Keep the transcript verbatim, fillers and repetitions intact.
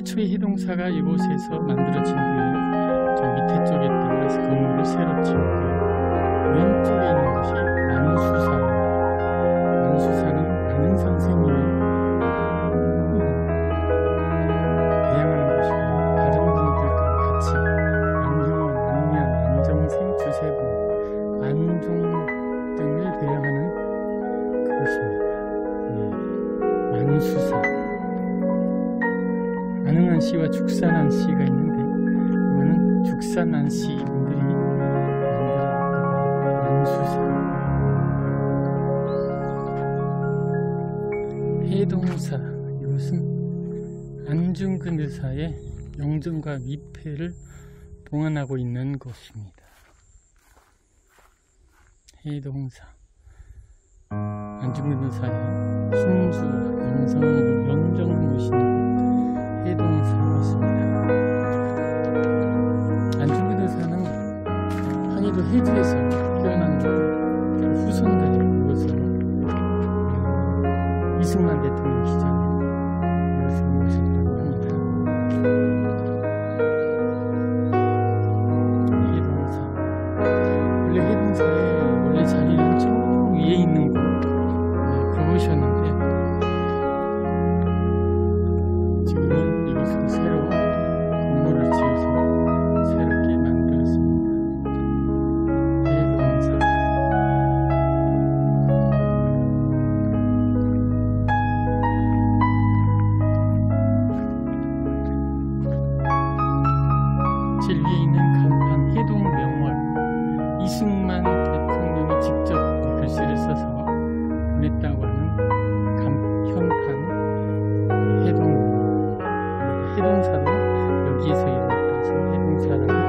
최초의 해동사가 이곳에서 만들어진 뒤에 저 밑에 쪽에 따라서 건물을 새로 짓고요. 왼쪽에 있는 것이 만수사입니다. 만수사는 많은 선생님이 배양하는 곳이고요. 다른 분들과 같이 안형원, 안면, 안정생, 주세분, 안종 등을 배양하는 그것입니다. 네, 만수사. 안흥한 씨와 죽산한 씨가 있는데 이거는 죽산한 씨분들이 만들었던 만수사. 해동사, 이것은 안중근 의사의 영정과 미패를 봉안하고 있는 곳입니다. 해동사, 안중근 의사의 순수, 영성으로 영정을 모시는 해동사 같습니다. 안중근 의사는 항해도 해주에서 태어난 후손들이 이것으로 이승만 대통령 시절에 이것을 모셨다고 합니다. 해동사, 원래 해동사의 원래 자리는 저 위에 있는 곳, 네, 그곳이었는데 지금 이것으로 새로 건물을 지어서 새롭게 만들었습니다. 해동사. 진리에 있는 간판 해동명월, 이승만 대통령이 직접 글씨를 써서 보냈다고 하는 간, 현판 해동 해동사도 여기에서 이루어져서 해동사라고